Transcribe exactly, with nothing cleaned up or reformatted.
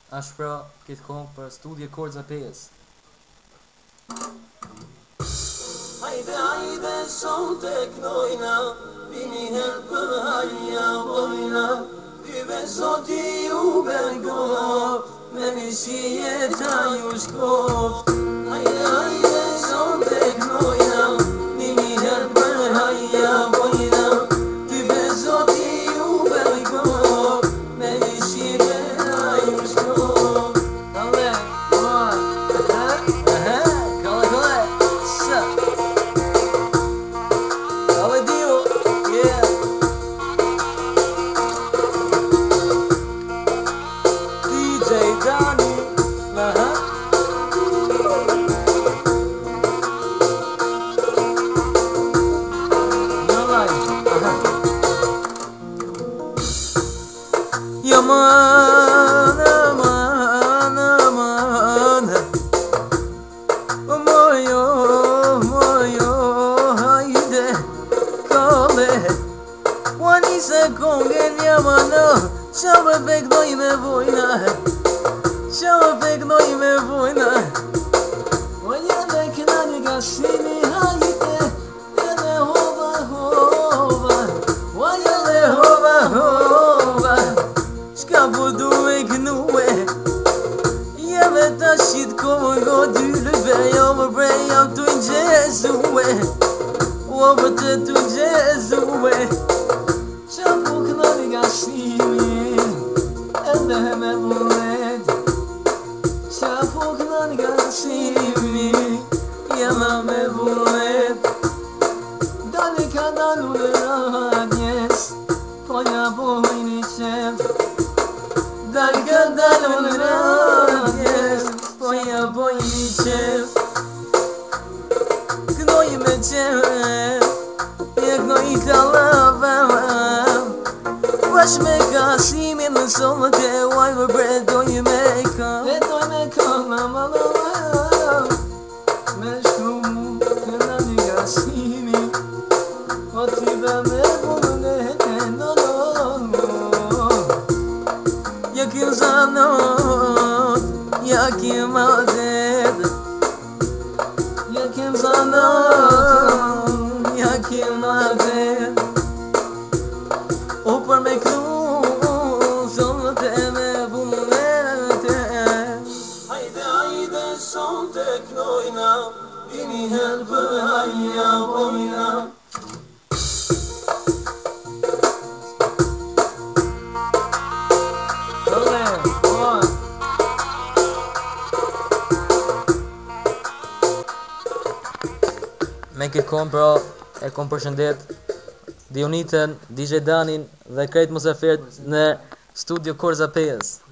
është pra këtë kohë për studje Korza pesë. Hajde, hajde, son të knojna, vini her për halja vojna, dyve zoti ju bergof, me mishije ta ju shkoft. Hajde, hajde, son të knojna, vini her për halja vojna, dyve zoti ju bergof, me mishije ta ju shkoft. Kalle, ma, aha, aha, kalle, kalle, sa. Kalle dio, yeah. D J Dani, aha. No life, aha. Yaman, aman, aman. Moyo, moyo, hayde, kale. Wani se kongen yamano, çava beknoj me vojna, çava beknoj me vojna. Oja ne knani gasini hayde, ne hova hova, oja le hova hova. Shka po du e knue, jeve ta shit kohën go dy lybe, jo më prej jam tu njëzue, o më të tu njëzue. Qa po knani gasini, edhe me vullnet, qa po knani gasini, jema me vullnet. Dali ka dalu në radjes, po ja bojni qef. Dali ka dalu në radjes, po ja bojni qef. Knoj me qef, je knoj kalave. Bash me kasimin në sollët e uaj më bredoj me kam. Bredoj me kam, ama në me shku mu të në një gasimi, po t'i dhe me vullnet e në në. Yakim zanot, yakim adet, yakim zanot, yakim adet. O për me kru, zonët e me vullnet e. Hajde, hajde, son të knojna, vini her për halja vojna. Kalle, ma. Me këtë kom pra e kom përshëndet Dionitën, D J Danin dhe krejt mos e fert në studio Korza pesë.